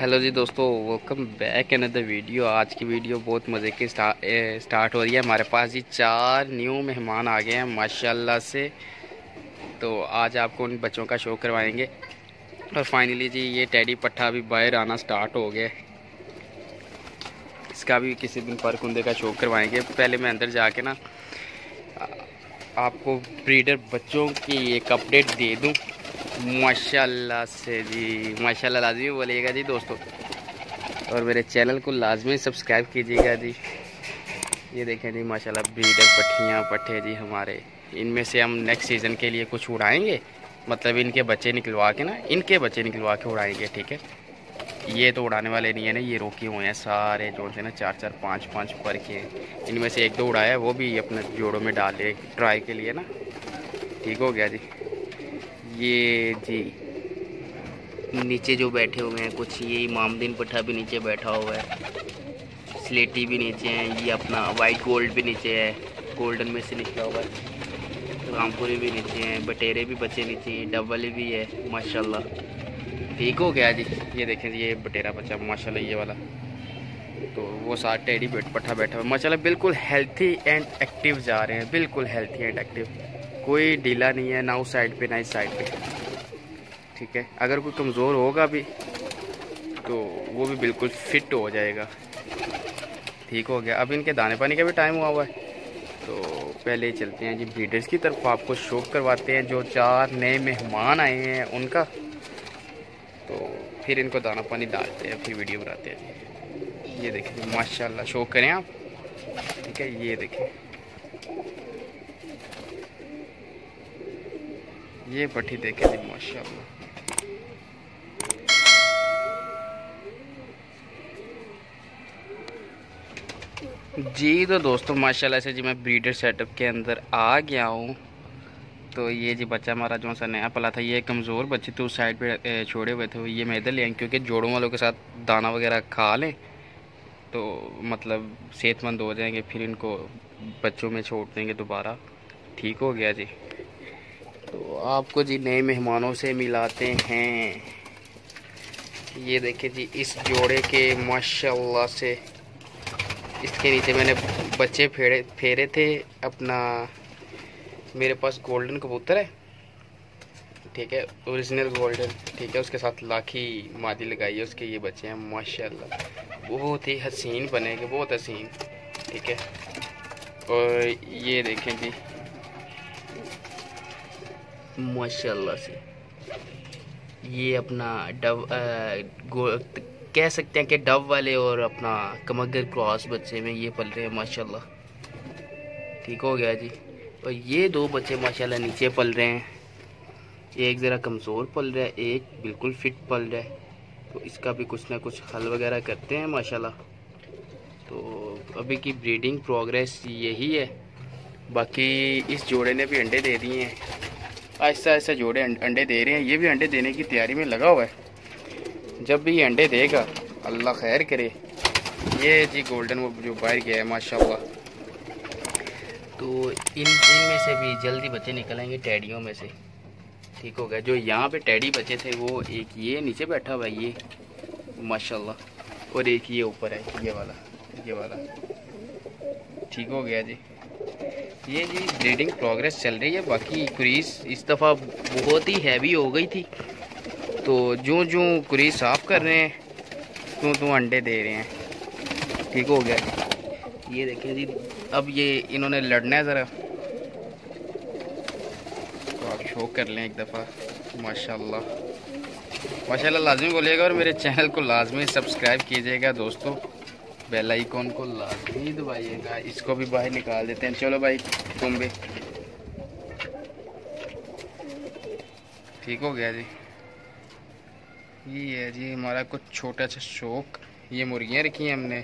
Hello जी दोस्तों, welcome back another video. आज की वीडियो बहुत मज़े की स्टार्ट हो रही है। हमारे पास जी 4 न्यू मेहमान आ गए हैं माशाल्लाह से। तो आज आपको उन बच्चों का शो करवाएंगे। और फाइनली जी ये टेडी पट्ठा अभी बाहर आना स्टार्ट हो गया। इसका भी किसी दिन पर कुंदे का शो करवाएंगे। पहले मैं अंदर जाके ना आपको ब्रीडर बच्चों की एक अपडेट दे दूँ। माशाल्लाह से जी, माशाल्लाह लाजमी बोलिएगा जी दोस्तों, और मेरे चैनल को लाजमी सब्सक्राइब कीजिएगा जी। ये देखें जी माशाल्लाह ब्रीडर पट्ठियाँ पट्ठे जी हमारे। इनमें से हम नेक्स्ट सीज़न के लिए कुछ उड़ाएंगे, मतलब इनके बच्चे निकलवा के ना, इनके बच्चे निकलवा के उड़ाएंगे, ठीक है। ये तो उड़ाने वाले नहीं है ना, ये रोके हुए हैं सारे जोड़ से ना, 4-4 5-5 पर के। इनमें से 1-2 उड़ाया है, वो भी अपने जोड़ों में डाले ट्राई के लिए ना। ठीक हो गया जी। ये जी नीचे जो बैठे हुए हैं कुछ, ये इमामदीन पट्ठा भी नीचे बैठा हुआ है, स्लेटी भी नीचे है, ये अपना वाइट गोल्ड भी नीचे है, गोल्डन में से निकला हुआ है, रामपुरी भी नीचे हैं, बटेरे भी बच्चे नीचे हैं, डबल भी है माशाल्लाह। ठीक हो गया जी। ये देखें जी, ये बटेरा बच्चा माशाल्लाह ये वाला। तो वो साथ टेडी पट्ठा बैठा हुआ माशाल्लाह, बिल्कुल हेल्थी एंड एक्टिव जा रहे हैं, बिल्कुल हेल्थी एंड एक्टिव। कोई ढीला नहीं है ना उस साइड पे ना इस साइड पे, ठीक है। अगर कोई कमज़ोर होगा भी तो वो भी बिल्कुल फिट हो जाएगा। ठीक हो गया। अब इनके दाने पानी का भी टाइम हुआ है, तो पहले चलते हैं जी ब्रीडर्स की तरफ, आपको शो करवाते हैं जो 4 नए मेहमान आए हैं उनका। तो फिर इनको दाना पानी डालते हैं, फिर वीडियो बनाते हैं। ये देखें जी माशाल्लाह, शो करें आप, ठीक है। ये देखें, ये पट्टी देखें जी माशाल्लाह। जी तो दोस्तों माशाल्लाह से जी मैं ब्रीडर सेटअप के अंदर आ गया हूँ। तो ये जी बच्चा हमारा जो सा नया पला था, ये कमज़ोर बच्चे थे उस साइड पे छोड़े हुए थे, ये मैं इधर ले आए क्योंकि जोड़ों वालों के साथ दाना वगैरह खा लें तो मतलब सेहतमंद हो जाएंगे, फिर इनको बच्चों में छोड़ देंगे दोबारा। ठीक हो गया जी। तो आपको जी नए मेहमानों से मिलाते हैं। ये देखिए जी इस जोड़े के माशाल्लाह से, इसके नीचे मैंने बच्चे फेरे थे अपना। मेरे पास गोल्डन कबूतर है, ठीक है, ओरिजिनल गोल्डन, ठीक है। उसके साथ लाखी मादी लगाई है, उसके ये बच्चे हैं माशाल्लाह, बहुत ही हसीन बनेंगे, बहुत हसीन, ठीक है। और ये देखें जी माशाल्लाह से, ये अपना डव कह सकते हैं कि डव वाले और अपना कमगर क्रॉस बच्चे में ये पल रहे हैं माशाल्लाह। ठीक हो गया जी। और ये 2 बच्चे माशाल्लाह नीचे पल रहे हैं, एक ज़रा कमज़ोर पल रहा है, एक बिल्कुल फिट पल रहा है। तो इसका भी कुछ ना कुछ हल वगैरह करते हैं माशाल्लाह। तो अभी की ब्रीडिंग प्रोग्रेस यही है। बाकी इस जोड़े ने भी अंडे दे दिए हैं, आहिस्ता आहिस्ता जोड़े अंडे दे रहे हैं। ये भी अंडे देने की तैयारी में लगा हुआ है। जब भी ये अंडे देगा अल्लाह खैर करे। ये जी गोल्डन वो जो बाहर गया है माशाल्लाह। तो इनमें से भी जल्दी बच्चे निकलेंगे टेडियों में से। ठीक हो गया। जो यहाँ पे टेडी बच्चे थे वो एक ये नीचे बैठा हुआ है ये माशाल्लाह, और एक ये ऊपर है ये वाला। ठीक हो गया जी। ये जी ब्रीडिंग प्रोग्रेस चल रही है। बाकी क्रीज इस दफ़ा बहुत ही हैवी हो गई थी, तो जो क्रीज साफ़ कर रहे हैं तो अंडे दे रहे हैं। ठीक हो गया। ये देखें जी, अब ये इन्होंने लड़ना है ज़रा, तो आप शो कर लें एक दफ़ा। माशाल्लाह माशाल्लाह लाजमी बोलिएगा, और मेरे चैनल को लाजमी सब्सक्राइब कीजिएगा दोस्तों, बेल आइकॉन को लाजमी दबाइएगा। इसको भी बाहर निकाल देते हैं। चलो भाई तुम भी। ठीक हो गया जी। ये है जी हमारा कुछ छोटा सा शौक। ये मुर्गियाँ रखी हैं हमने।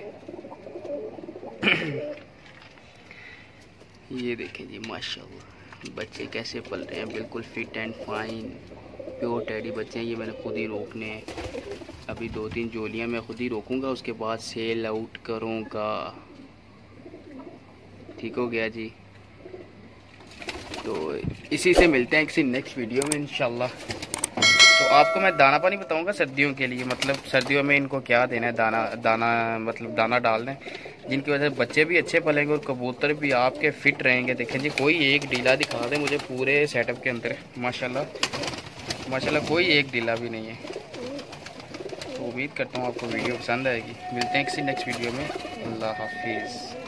ये देखें जी माशाल्लाह बच्चे कैसे पल रहे हैं, बिल्कुल fit and fine pure teddy बच्चे हैं। ये मैंने खुद ही रोकने हैं। अभी 2-3 जोलियां मैं खुद ही रोकूंगा, उसके बाद सेल आउट करूंगा। ठीक हो गया जी। तो इसी से मिलते हैं किसी नेक्स्ट वीडियो में इंशाल्लाह। तो आपको मैं दाना पानी बताऊंगा सर्दियों के लिए, मतलब सर्दियों में इनको क्या देना है, दाना मतलब दाना डालना है, जिनकी वजह से बच्चे भी अच्छे पलेंगे और कबूतर भी आपके फिट रहेंगे। देखें जी, कोई एक ढीला दिखा दे मुझे पूरे सेटअप के अंदर, माशाल्लाह माशाल्लाह कोई एक ढीला भी नहीं है। तो उम्मीद करता हूँ आपको वीडियो पसंद आएगी। मिलते हैं किसी नेक्स्ट वीडियो में। अल्लाह हाफिज़।